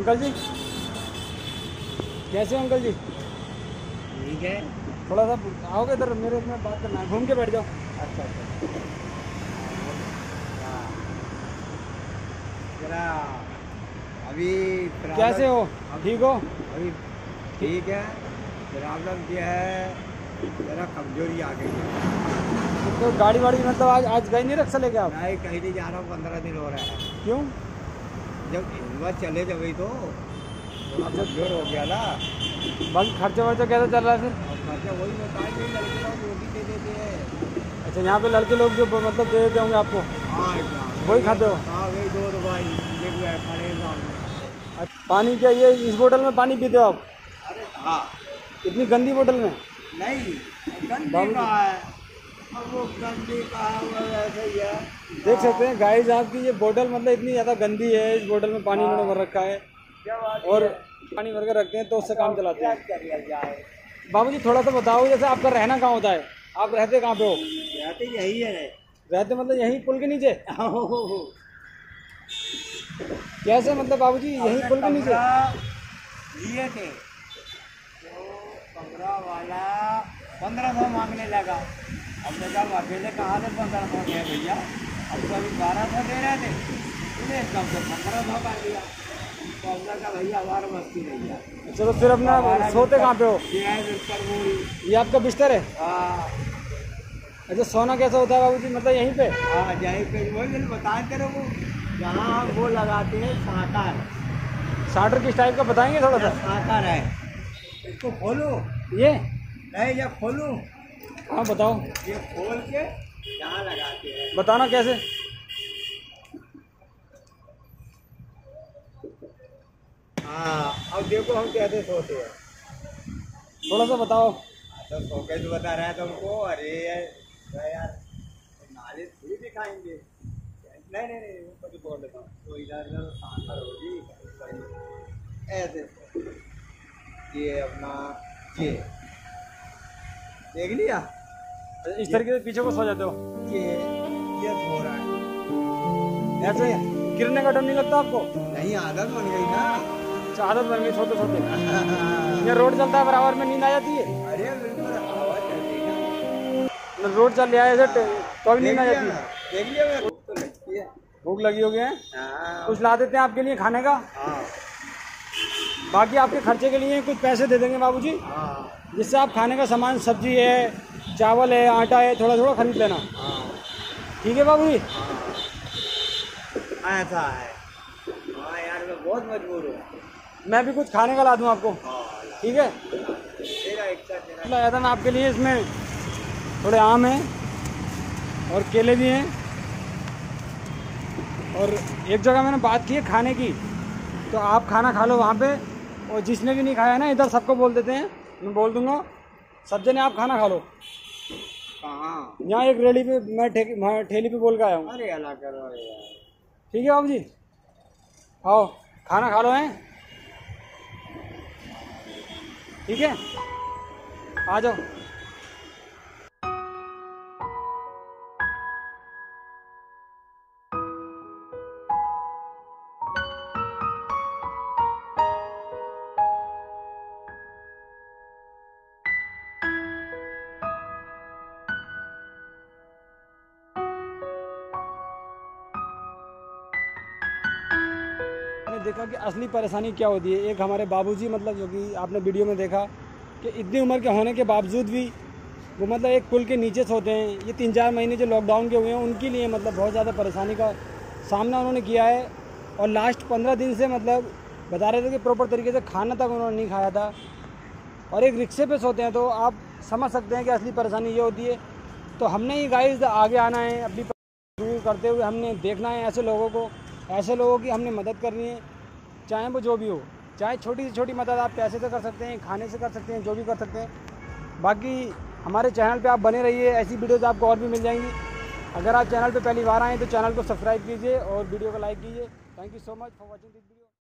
Uncle जी कैसे हो uncle जी? ठीक है। थोड़ा सा आओगे इधर, मेरे में बात करना है, घूम के बैठ जाओ। अच्छा अच्छा। हाँ, जरा अभी कैसे हो? अब ठीक हो? अभी ठीक है। प्रॉब्लम ये है, जरा कमजोरी आ गई है। तो गाड़ी वाड़ी मतलब आज गए नहीं रक्षा लेके आप? मैं कहीं नहीं जा रहा हूँ, 15 दिन हो रहा है। क्यों? जब हिम्मत चले जब तो थोड़ा कमजोर हो गया ना। बाकी खर्चा वर्चा कैसा चल रहा है फिर? और खर्चा वही बताएंगे, लड़के लोग वो भी दे देते हैं। अच्छा, यहाँ पे लड़के लोग जो मतलब दे देते होंगे आपको, हाँ वही खाते हो? हाँ, वही 2 रुपये पड़ेगा। अच्छा, पानी क्या ये इस बोतल में पानी पीते हो आप? अरे हाँ। इतनी गंदी बोतल में? नहीं, गंदी का है। अब वो गंदी का है, वो ऐसे ही है। देख सकते हैं गाइस, आपकी ये बोतल मतलब इतनी ज़्यादा गंदी है। इस बोतल में पानी उन्होंने भर रखा है और पानी भर के रखते हैं तो उससे काम चलाते हैं। क्या किया जाए? बाबूजी थोड़ा सा बताओ, जैसे आपका रहना कहाँ होता है? आप रहते कहाँ पे हो? रहते यही है। रहते मतलब यहीं पुल के नीचे? कैसे मतलब बाबूजी यहीं पुल के नीचे? लिए थे तो कमरा वाला 1500 मांगने लगा। अब तो जब अकेले कहाँ से 1500 दे भैया, अब तो अभी 1200 दे रहे थे, उन्हें एकदम से 1500 कर दिया। तो हमने कहा भैया हमारा मस्ती नहीं है। अच्छा, तो फिर अपना सोते कहाँ पे हो? ये है बिस्तर मूड़ी। ये आपका बिस्तर है? हाँ अच्छा, सोना कैसा होता है बाबूजी, मतलब यहीं पे? हाँ, यहीं पे वही मैंने बताया तेरे को, जहाँ वो लगाते हैं साकर। शार्टर किस टाइप का बताएंगे थोड़ा सा? साकर है, इसको खोलो। ये नहीं, ये खोलूं? हाँ बताओ, ये खोल के यहाँ लगाते हैं। बताना कैसे? हाँ, अब देखो हम कैसे सोते हैं। थोड़ा सा बताओ। तो सो के जो बता रहा है तुमको। अरे यार, नाले थोड़ी दिखाएंगे। नहीं नहीं नहीं, वो कुछ बोल देता हूँ तो इधर साकर होगी ऐसे। ये अपना ये देख लिया, इस तरीके से पीछे को सो जाते हो? ये सो रहा है ऐसे गिरने का डर नहीं लगता आपको? नहीं, आदत बन गई ना। अच्छा, आदत बन गई सोते सोते। ये रोड चलता है बराबर में नींद आ जाती है? अरे बिल्कुल हवा चलती है। रोड चल रहा है ऐसे तो अभी नींद आ जाती है? देख लिया, मैं भूख तो लगती है। भूख लगी होगी है? हाँ कुछ ला देते हैं आपके लिए खाने का, हाँ बाकी आपके खर्चे के लिए कुछ पैसे दे देंगे बाबूजी, हाँ जिससे आप खाने का सामान, सब्जी है, चावल है, आटा है, थोड़ा थोड़ा खरीद लेना। हाँ ठीक है बाबूजी? हाँ, ऐसा है। हाँ यार, मैं बहुत मजबूर हूँ। मैं भी कुछ खाने का ला दूँ आपको, हाँ, ठीक है? तेरा इच्छा तेरा। लाया था मैं आपके लिए, इसमें थोड़े आम हैं और केले भी हैं। और एक जगह मैंने बात की है खाने की, तो आप खाना खा लो वहाँ पे, और जिसने भी नहीं खाया ना इधर सबको बोल देते हैं, मैं बोल दूँगा सब जने आप खाना खा लो। कहाँ? यहाँ एक रेडी पे मैं ठेली पे बोल के आया हूँ। अरे अल्लाह करो यार। ठीक है बाबू जी, आओ खाना खा लो हैं, ठीक है? आ जाओ। आपने देखा कि असली परेशानी क्या होती है। एक हमारे बाबूजी, मतलब जो कि आपने वीडियो में देखा कि इतनी उम्र के होने के बावजूद भी वो मतलब एक पुल के नीचे सोते हैं। ये 3-4 महीने जो लॉकडाउन के हुए हैं उनके लिए मतलब बहुत ज़्यादा परेशानी का सामना उन्होंने किया है। और लास्ट 15 दिन से मतलब बता रहे थे कि प्रॉपर तरीके से खाना तक उन्होंने नहीं खाया था, और एक रिक्शे पे सोते हैं। तो आप समझ सकते हैं कि असली परेशानी ये होती है। तो हमने ही गाइस आगे आना है, अपनी दूर करते हुए हमने देखना है ऐसे लोगों की हमने मदद करनी है, चाहे वो जो भी हो। चाहे छोटी से छोटी मदद आप पैसे से कर सकते हैं, खाने से कर सकते हैं, जो भी कर सकते हैं। बाकी हमारे चैनल पे आप बने रहिए, ऐसी वीडियोज़ आपको और भी मिल जाएंगी। अगर आप चैनल पे पहली बार आएँ तो चैनल को सब्सक्राइब कीजिए और वीडियो को लाइक कीजिए। Thank you so much for watching this video.